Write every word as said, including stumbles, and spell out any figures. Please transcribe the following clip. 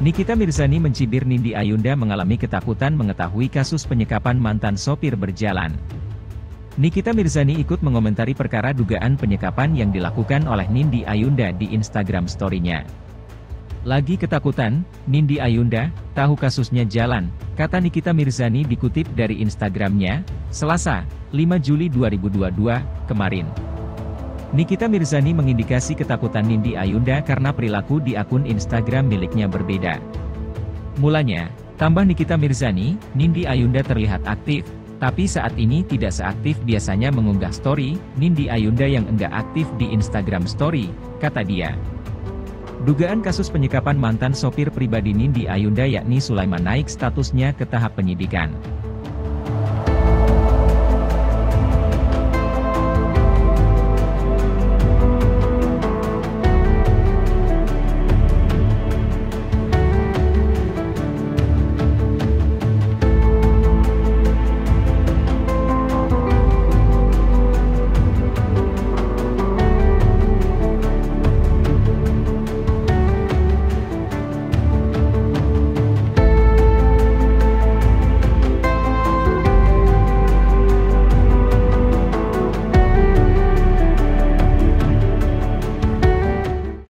Nikita Mirzani mencibir Nindi Ayunda mengalami ketakutan mengetahui kasus penyekapan mantan sopir berjalan. Nikita Mirzani ikut mengomentari perkara dugaan penyekapan yang dilakukan oleh Nindi Ayunda di Instagram story-nya. Lagi ketakutan, Nindi Ayunda, tahu kasusnya jalan, kata Nikita Mirzani dikutip dari Instagram-nya, Selasa, lima Juli dua ribu dua puluh dua, kemarin. Nikita Mirzani mengindikasi ketakutan Nindi Ayunda karena perilaku di akun Instagram miliknya berbeda. Mulanya, tambah Nikita Mirzani, Nindi Ayunda terlihat aktif, tapi saat ini tidak seaktif biasanya mengunggah story. Nindi Ayunda yang enggak aktif di Instagram story, kata dia. Dugaan kasus penyekapan mantan sopir pribadi Nindi Ayunda yakni Sulaiman naik statusnya ke tahap penyidikan.